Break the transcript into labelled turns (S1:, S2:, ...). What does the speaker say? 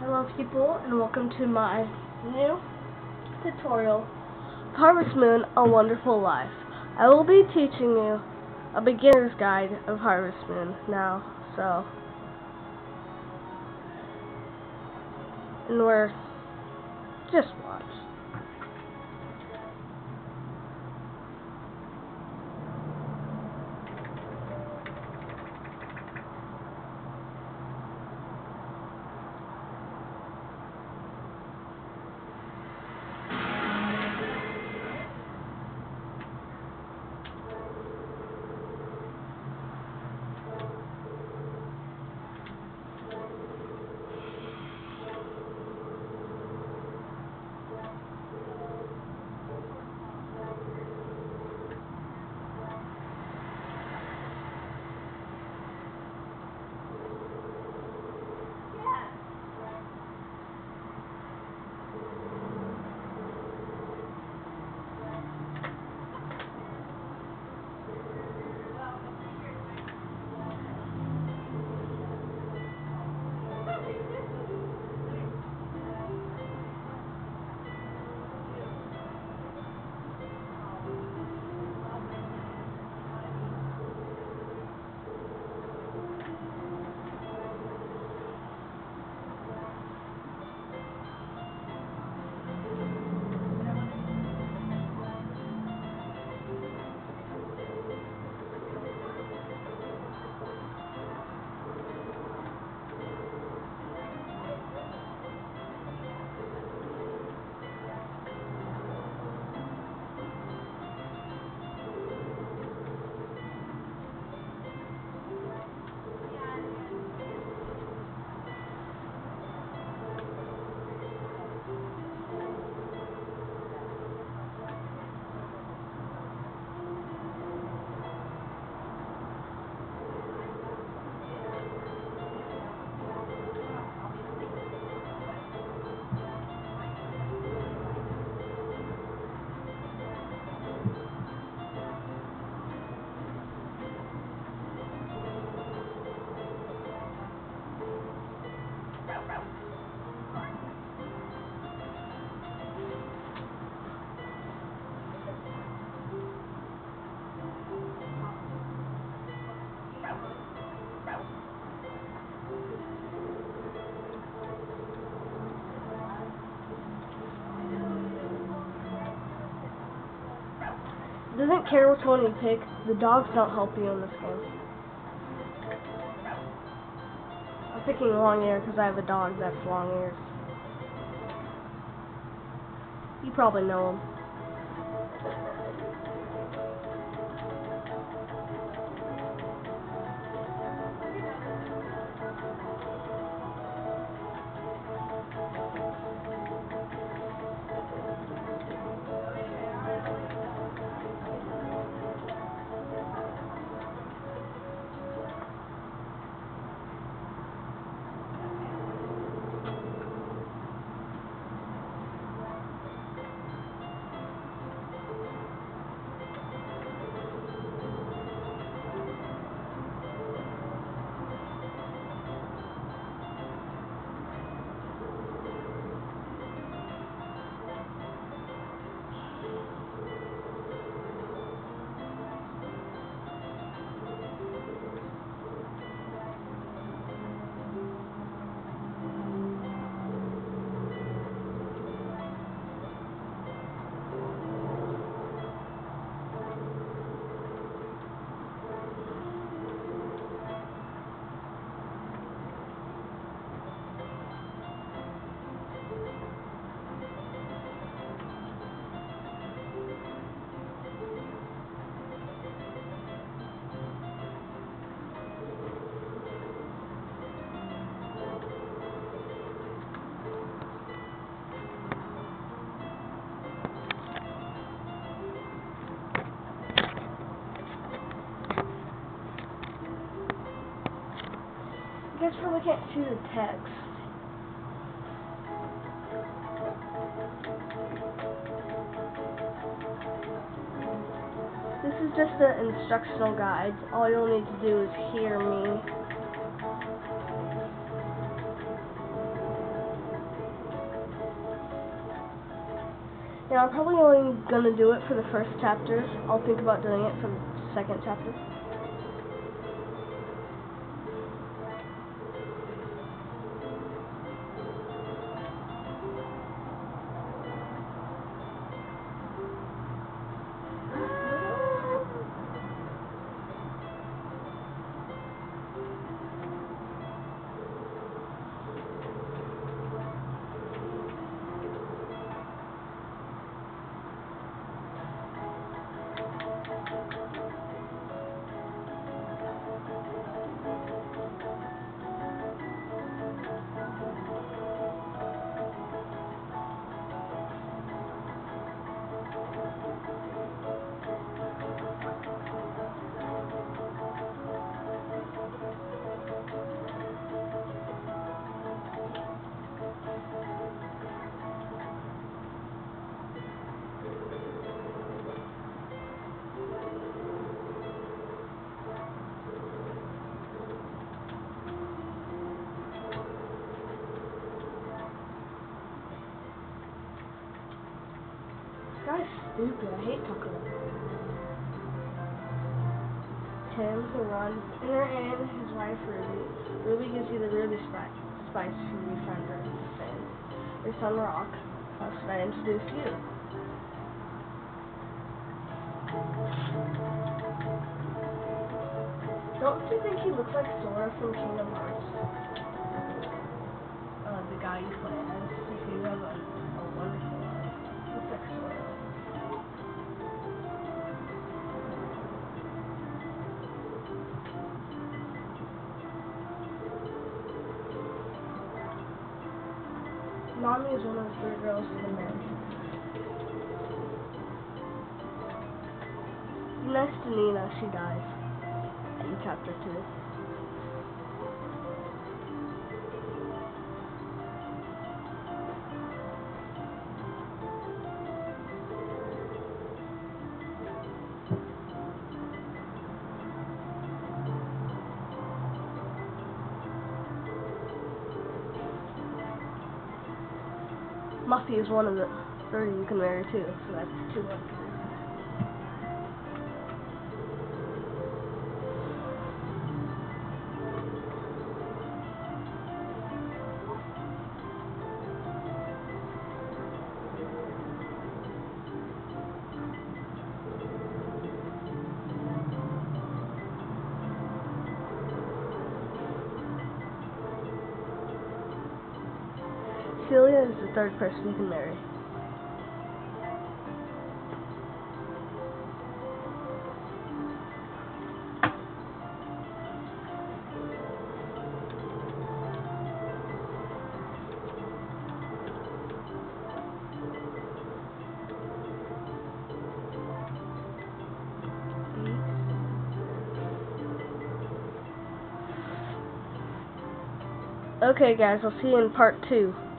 S1: Hello people, and welcome to my new tutorial, Harvest Moon, A Wonderful Life. I will be teaching you a beginner's guide of Harvest Moon now, and we're just watch. It doesn't care which one you pick. The dogs don't help you in this game. I'm picking Long-Ear because I have a dog that's long-eared. You probably know him. You guys probably can't see the text. This is just the instructional guide. All you'll need to do is hear me. Yeah, I'm probably only gonna do it for the first chapter. I'll think about doing it for the second chapter. This guy's stupid. I hate talking about him. Tim, who runs Inner Inn, his wife Ruby. Ruby gives you the Ruby spice for you find her Sven. Your son Rock. How Sven introduce you? Don't you think he looks like Sora from Kingdom Hearts? The guy you play as. If you have a wonderful life. Looks like Sora. Nami is one of the 3 girls to the married. Next to Nina, she dies in chapter 2. Muffy is one of the 30 you can marry too, so that's 2 1. Celia is the 3rd person you can marry. Okay guys, I'll see you in part 2.